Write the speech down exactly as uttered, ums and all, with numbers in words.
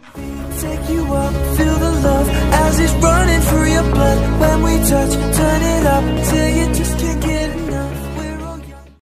Take you up, feel the love as it's